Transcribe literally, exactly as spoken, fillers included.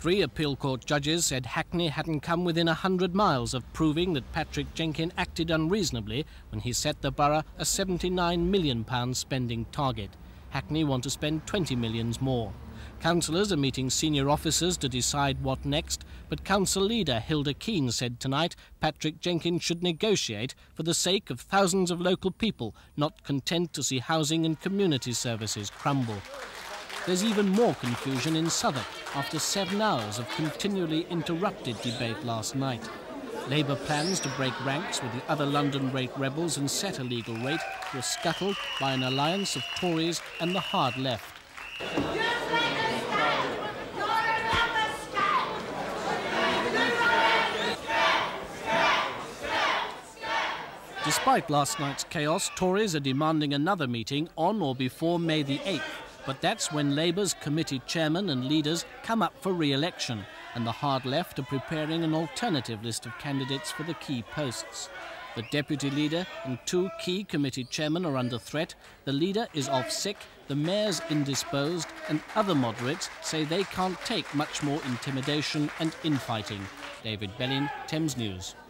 Three appeal court judges said Hackney hadn't come within a hundred miles of proving that Patrick Jenkin acted unreasonably when he set the borough a seventy-nine million pounds spending target. Hackney want to spend twenty millions more. Councillors are meeting senior officers to decide what next, but Council leader Hilda Keane said tonight Patrick Jenkin should negotiate for the sake of thousands of local people not content to see housing and community services crumble. There's even more confusion in Southwark after seven hours of continually interrupted debate last night. Labour plans to break ranks with the other London rate rebels and set a legal rate were scuttled by an alliance of Tories and the hard left. Despite last night's chaos, Tories are demanding another meeting on or before May the eighth. But that's when Labour's committee chairman and leaders come up for re-election, and the hard left are preparing an alternative list of candidates for the key posts. The deputy leader and two key committee chairmen are under threat, the leader is off sick, the mayor's indisposed, and other moderates say they can't take much more intimidation and infighting. David Bellin, Thames News.